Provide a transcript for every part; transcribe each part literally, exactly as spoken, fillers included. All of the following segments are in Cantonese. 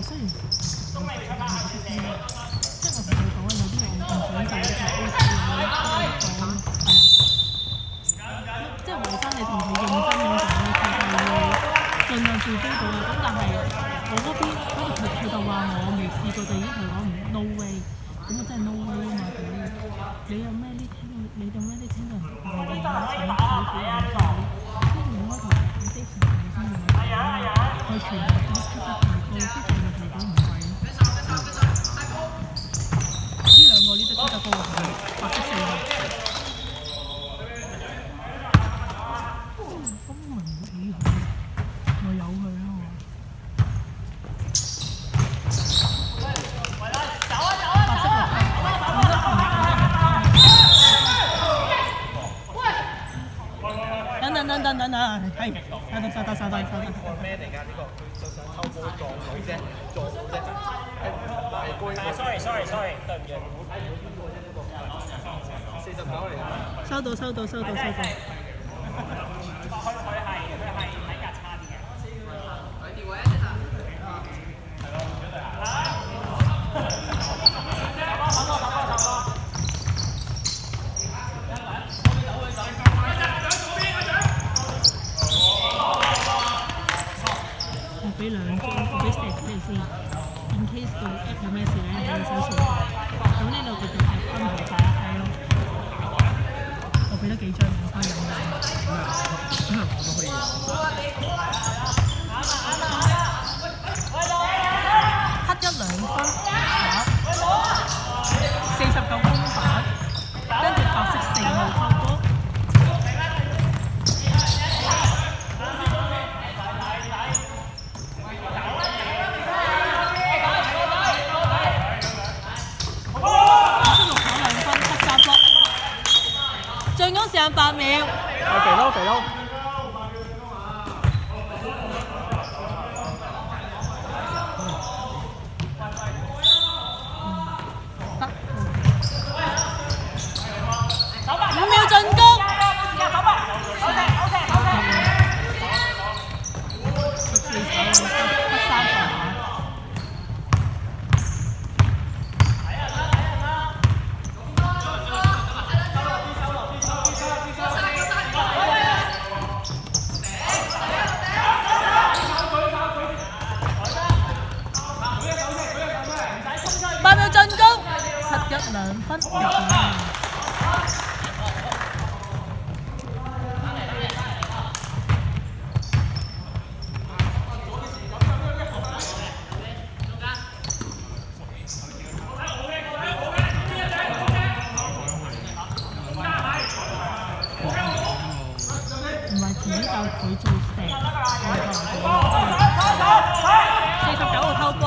雖然都未出翻即係我同佢講有啲我唔想做嘅就 O T 啦，講係啊，即係維生你同佢認真咁講咧，佢係會盡量做到嘅。咁但係我嗰邊嗰度佢佢就話我未試過，就已經同佢講唔 no way， 咁我真係 no way 啊嘛佢。你有咩呢聽？你有咩呢聽到人哋話你錢錢錢錢，跟住我同人哋啲錢錢先用嚟講，我全部都出得太高，啲錢就提到唔貴。呢兩個呢都出得高啊，白色四號。風雲幾好，我有佢啊我。等等等等等等，係，收到收到收到收到。 咩嚟㗎？呢個佢想偷波撞到啫，撞到啫。sorry sorry sorry， 對唔住。四十九嚟。 收到收到收到收到。佢佢係佢係體格差啲嘅。佢調位一隻啊。係咯。走波走波走波。 俾兩張，俾 stage 俾你先 ，in case 個 app 有咩事咧，你手掃。咁呢度佢就係分好晒啦，係咯。我俾咗幾張我翻飲啦。我都可以。黑一兩分，四十九公板，跟住白色四號扣波。進攻時間八秒。係肥撈肥撈。 得。五秒進攻。O K O K O K。十四球得三球。八秒進攻，七一兩分。唔係自己就佢做成，四十九號偷波。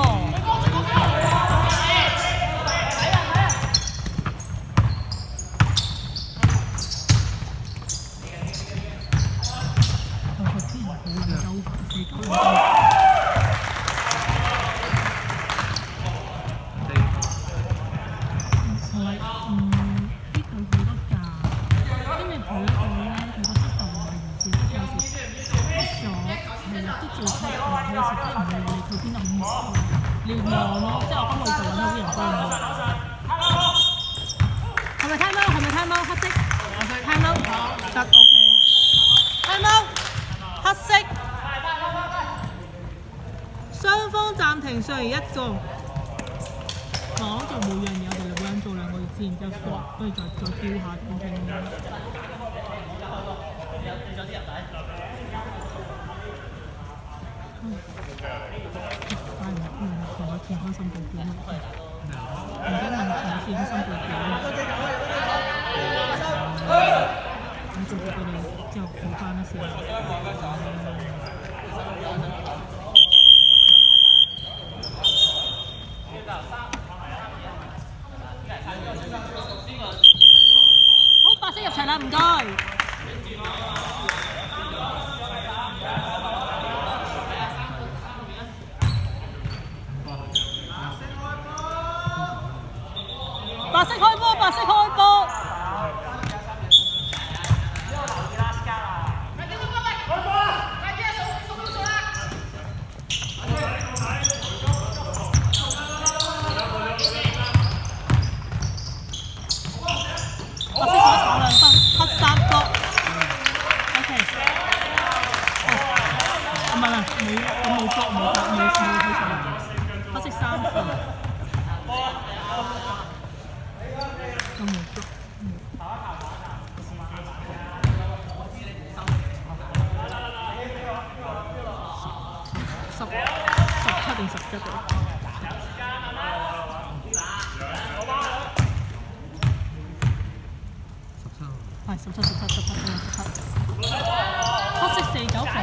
聯網咯，即係我今個月就揾到啲人幫我。係咪 time out？ 係咪 time out？ 黑色 time out 得 OK。time out 黑色，雙方暫停上而一個。講做每樣嘢，我哋兩個人做兩個月先，然之後 swap， 跟住再再標下點傾。健康心報表啊！而家問佢健康心報表，咁做佢哋之後補翻一時。好，白色入場啦，唔該。白色開波，白色開波。 唔係唔係，冇我冇捉冇捉冇冇睇上，黑色衫褲，我冇捉。十十七定十一度？係十七十七十七定十七。黑色四九防。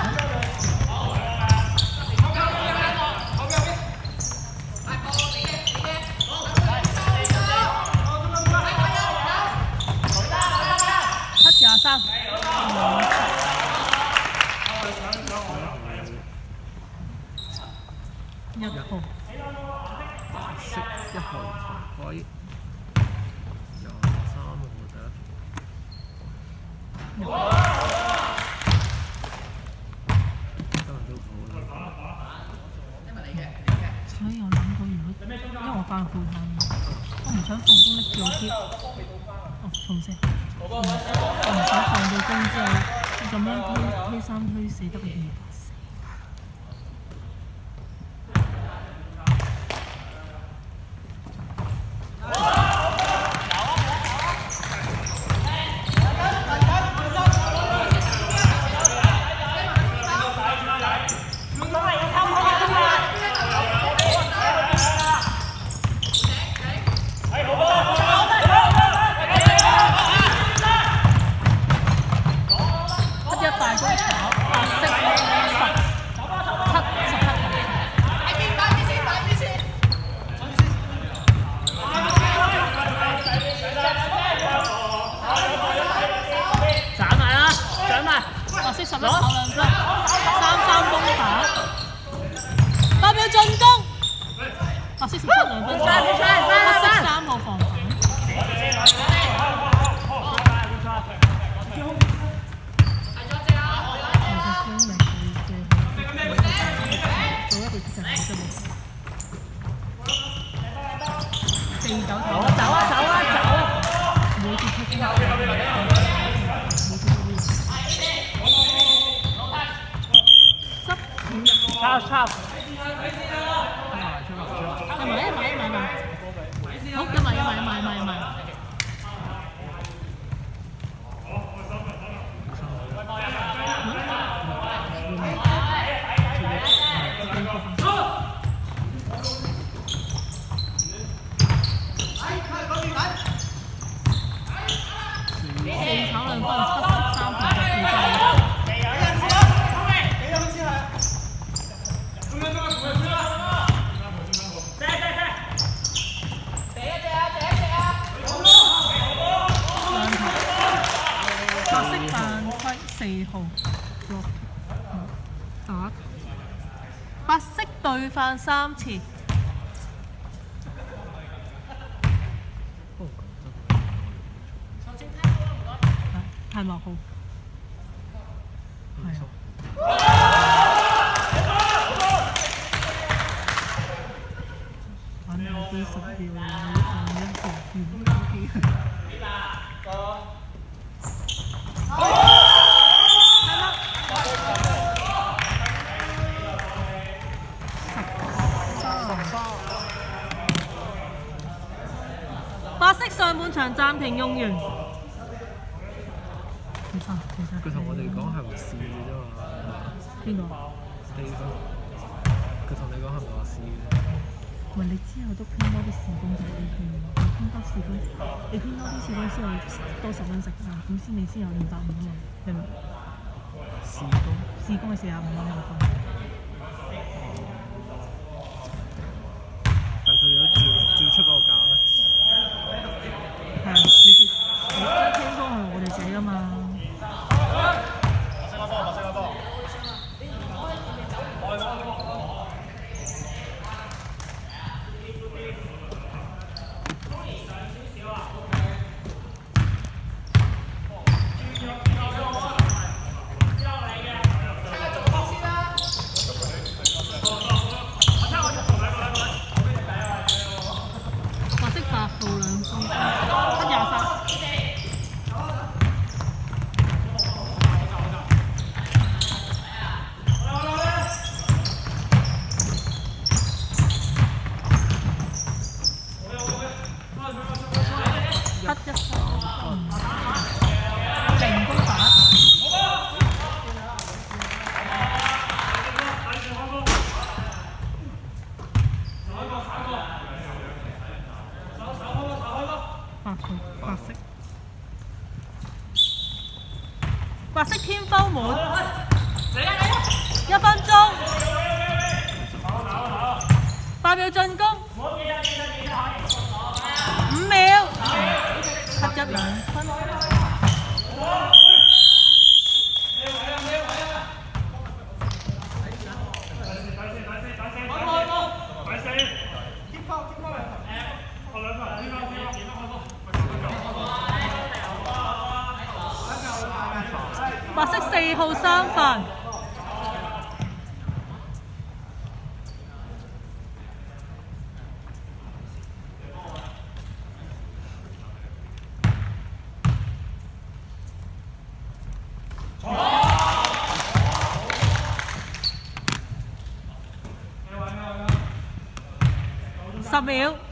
廿三，一號， 色一號位，廿三號第一，今日都好啦。 所以我諗過，如果因為我翻去探，我唔想放工拎住個篋，哦，重聲。我唔想放到工之後咁樣推推三推四得個二百四。色十一跑兩分，三三攻打，代表進攻。白色十七兩分，黑色三號防反。四九走啊走啊走啊走啊！每次出擊。抄抄，係咪？買買買，好，一買一買一買一買一買。四炒兩分，黑色三盤就四塊。四號落打白色對犯三次，係幕號，係啊。玩到幾十秒，你按一個鍵都幾。白色上半場暫停用完。其實其實佢同我哋講係話試嘅啫嘛。 邊個？ 地方。佢同你講係咪話試嘅？ 唔係你之後都編多啲試工就 O K 喎，你編多試工，你編多啲試工先有多十蚊食啊，咁先你先有五百五啊嘛，明唔明？ 試工。 試工係四十五蚊一個分。 但佢有照照出嗰個價咩？ 係啊，你知你聽歌係我哋寫㗎嘛。 白色四號三分。十秒。